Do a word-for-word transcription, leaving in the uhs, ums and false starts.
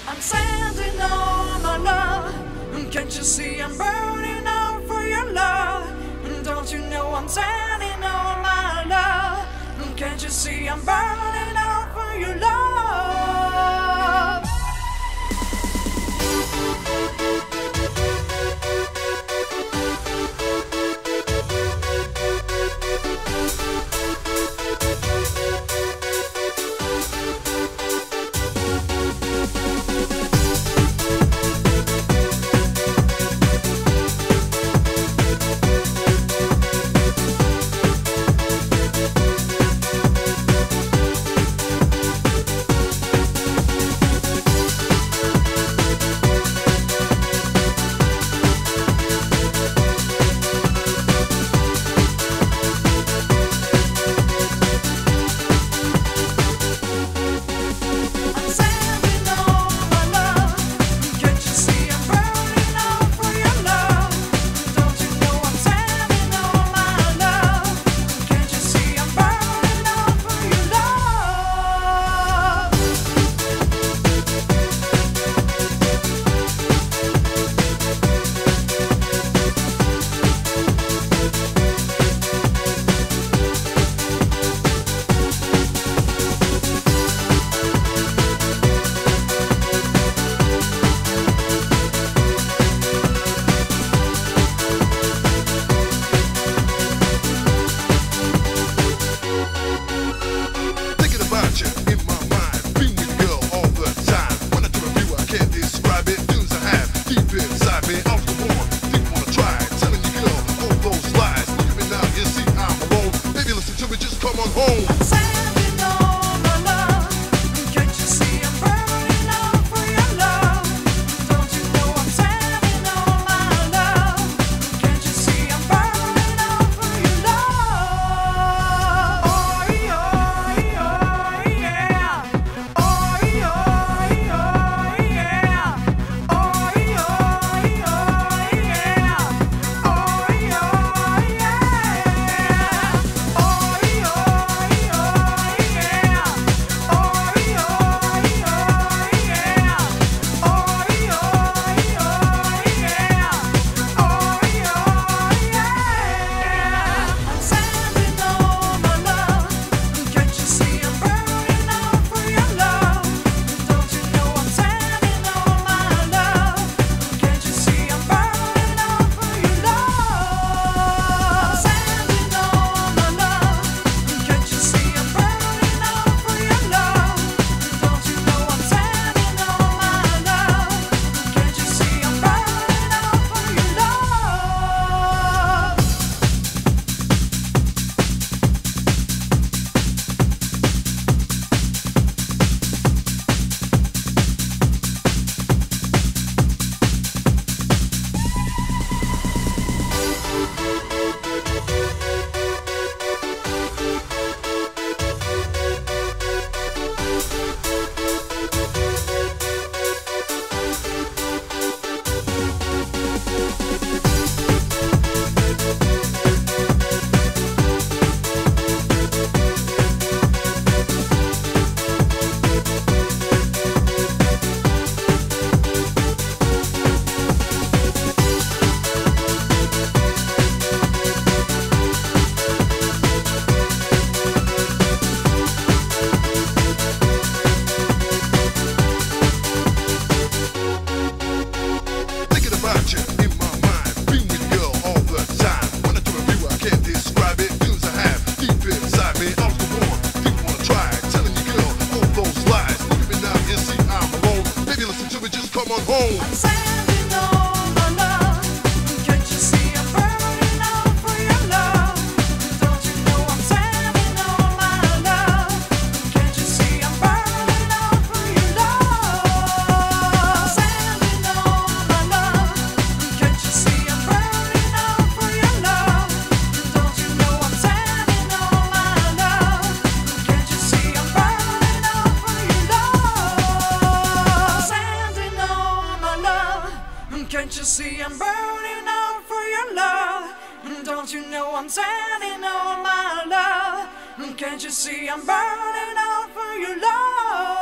I'm sending all my love. Can't you see I'm burning out for your love? Don't you know I'm sending all my love? Can't you see I'm burning out for your love? I'm sending all my love. Can't you see I'm burning out for your love? Don't you know I'm sending all my love? Can't you see I'm burning out for your love? Sending all my love. Can't you see I'm burning out for your love? Don't you know I'm sending all my love? Can't you see I'm burning out for your love? Sending all my love. Can't you see I'm burning out for your love? Don't you know I'm sending all my love? Can't you see I'm burning out for your love?